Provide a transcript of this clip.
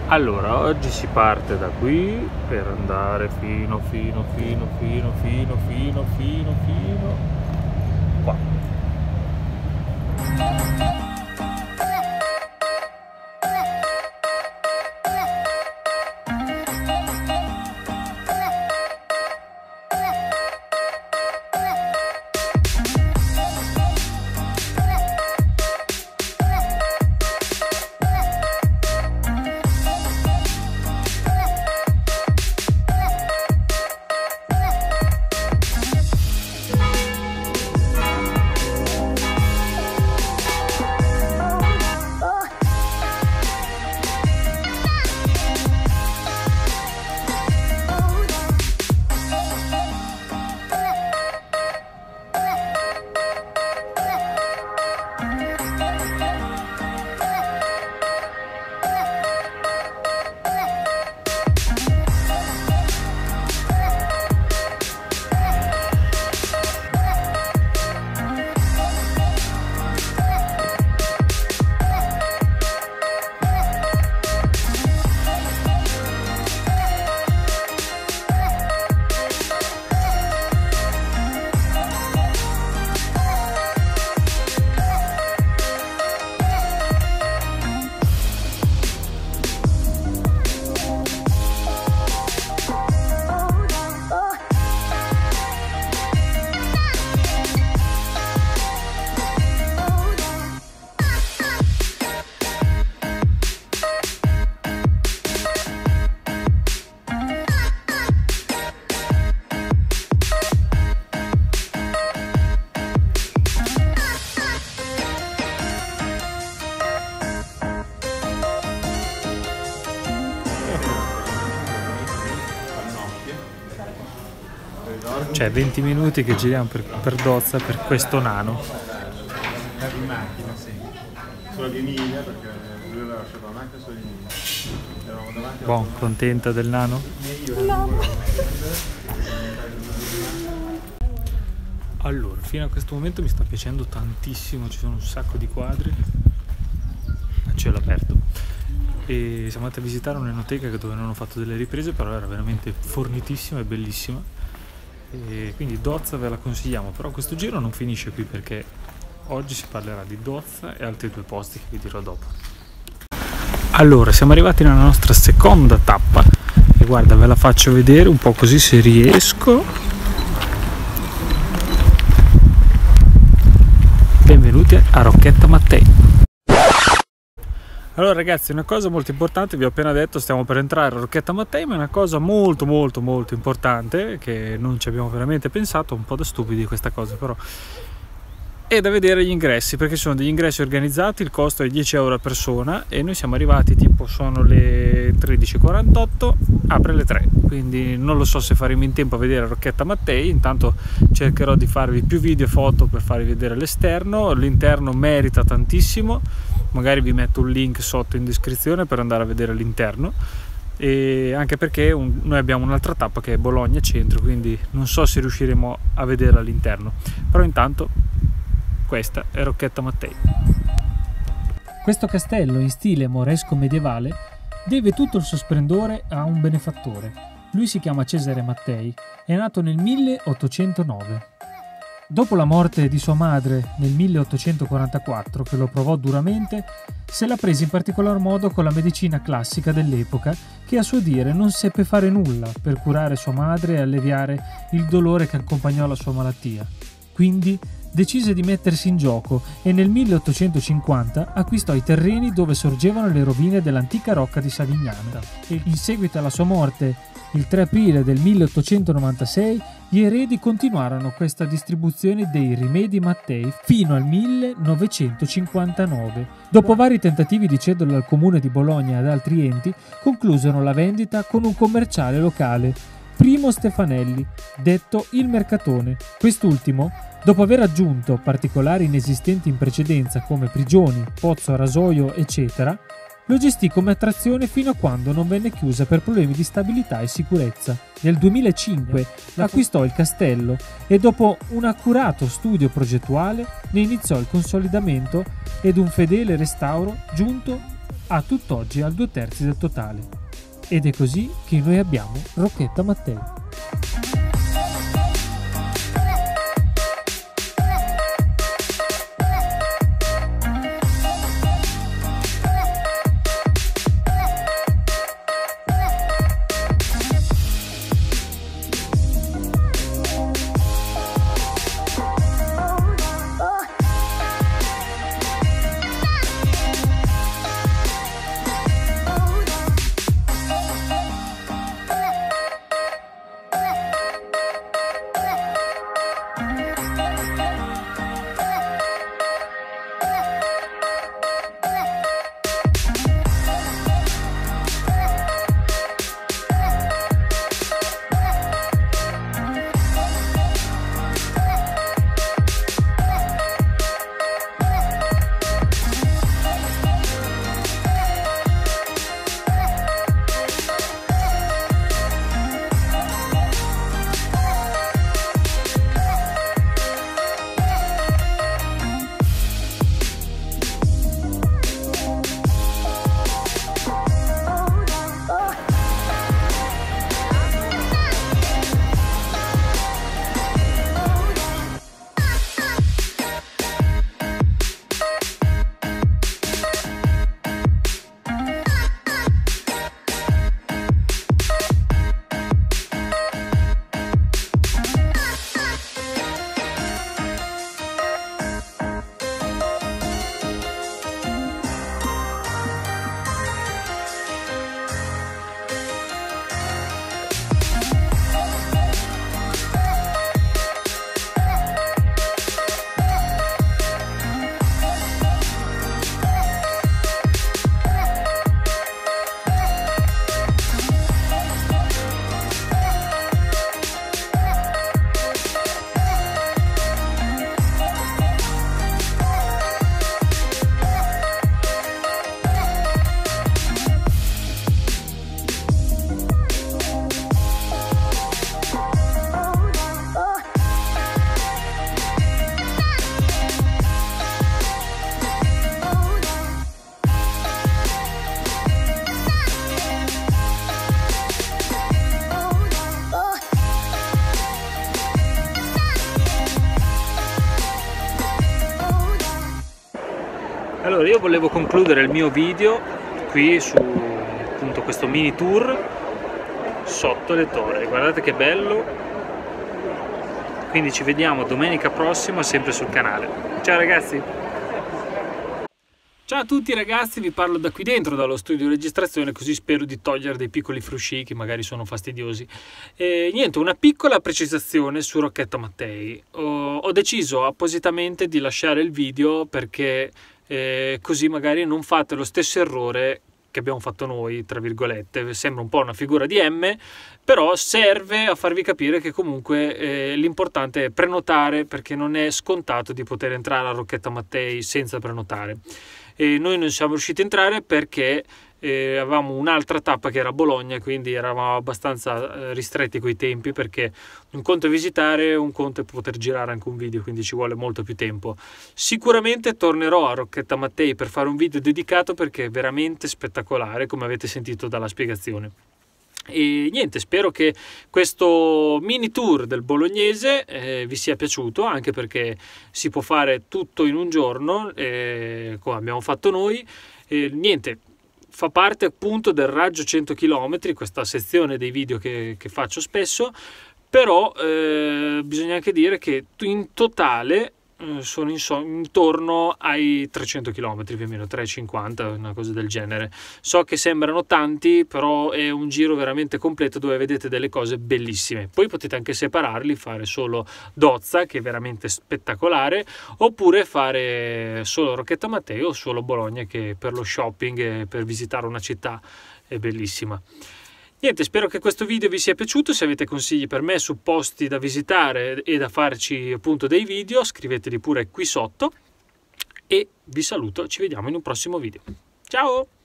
Allora, oggi si parte da qui per andare fino qua. Cioè 20 minuti che giriamo per Dozza per questo nano. Di macchina, sì. Solo di Emilia, perché lui aveva lasciato la macchina solo di Emilia. Buon, contenta del nano? Allora, fino a questo momento mi sta piacendo tantissimo, ci sono un sacco di quadri a cielo aperto. E siamo andati a visitare un'enoteca dove non ho fatto delle riprese, però era veramente fornitissima e bellissima. E quindi Dozza ve la consigliamo, però questo giro non finisce qui perché oggi si parlerà di Dozza e altri due posti che vi dirò dopo. Allora, siamo arrivati nella nostra seconda tappa e guarda, ve la faccio vedere un po' così se riesco. Benvenuti a Rocchetta Mattei. Allora ragazzi, una cosa molto importante, vi ho appena detto, stiamo per entrare a Rocchetta Mattei, ma è una cosa molto importante che non ci abbiamo veramente pensato, un po' da stupidi questa cosa però, è da vedere gli ingressi, perché sono degli ingressi organizzati, il costo è 10 euro a persona e noi siamo arrivati tipo sono le 13:48, apre alle 3, quindi non lo so se faremo in tempo a vedere Rocchetta Mattei. Intanto cercherò di farvi più video e foto per farvi vedere l'esterno, l'interno merita tantissimo, magari vi metto un link sotto in descrizione per andare a vedere l'interno, e anche perché noi abbiamo un'altra tappa che è Bologna Centro, quindi non so se riusciremo a vedere all'interno, però intanto questa è Rocchetta Mattei. Questo castello in stile moresco medievale deve tutto il suo splendore a un benefattore. Lui si chiama Cesare Mattei, è nato nel 1809. Dopo la morte di sua madre nel 1844, che lo provò duramente, se la prese in particolar modo con la medicina classica dell'epoca, che a suo dire non seppe fare nulla per curare sua madre e alleviare il dolore che accompagnò la sua malattia. Quindi decise di mettersi in gioco e nel 1850 acquistò i terreni dove sorgevano le rovine dell'antica rocca di Savignana, e in seguito alla sua morte il 3 aprile del 1896 gli eredi continuarono questa distribuzione dei rimedi Mattei fino al 1959. Dopo vari tentativi di cederlo al comune di Bologna e ad altri enti, conclusero la vendita con un commerciale locale, Primo Stefanelli, detto il Mercatone. Quest'ultimo, dopo aver aggiunto particolari inesistenti in precedenza come prigioni, pozzo a rasoio, eccetera, lo gestì come attrazione fino a quando non venne chiusa per problemi di stabilità e sicurezza. Nel 2005 acquistò il castello e dopo un accurato studio progettuale ne iniziò il consolidamento ed un fedele restauro giunto a tutt'oggi al 2/3 del totale. Ed è così che noi abbiamo Rocchetta Mattei. Allora, io volevo concludere il mio video qui su appunto questo mini tour sotto le torri. Guardate che bello. Quindi ci vediamo domenica prossima sempre sul canale. Ciao ragazzi! Ciao a tutti ragazzi, vi parlo da qui dentro, dallo studio di registrazione, così spero di togliere dei piccoli frusci che magari sono fastidiosi. Niente, una piccola precisazione su Rocchetta Mattei. Ho deciso appositamente di lasciare il video perché così magari non fate lo stesso errore che abbiamo fatto noi, tra virgolette. Sembra un po' una figura di M, però serve a farvi capire che comunque l'importante è prenotare, perché non è scontato di poter entrare a Rocchetta Mattei senza prenotare. Noi non siamo riusciti a entrare perché avevamo un'altra tappa che era Bologna, quindi eravamo abbastanza ristretti coi tempi, perché un conto è visitare, un conto è poter girare anche un video, quindi ci vuole molto più tempo. Sicuramente tornerò a Rocchetta Mattei per fare un video dedicato, perché è veramente spettacolare, come avete sentito dalla spiegazione. E niente, spero che questo mini tour del bolognese vi sia piaciuto, anche perché si può fare tutto in un giorno, come abbiamo fatto noi. Niente, fa parte appunto del raggio 100 km, questa sezione dei video che faccio spesso, però bisogna anche dire che in totale sono intorno ai 300 km, più o meno 350, una cosa del genere. So che sembrano tanti, però è un giro veramente completo dove vedete delle cose bellissime. Poi potete anche separarli, fare solo Dozza, che è veramente spettacolare, oppure fare solo Rocchetta Mattei o solo Bologna, che per lo shopping e per visitare una città è bellissima. Niente, spero che questo video vi sia piaciuto. Se avete consigli per me su posti da visitare e da farci appunto dei video, scriveteli pure qui sotto, e vi saluto, ci vediamo in un prossimo video. Ciao!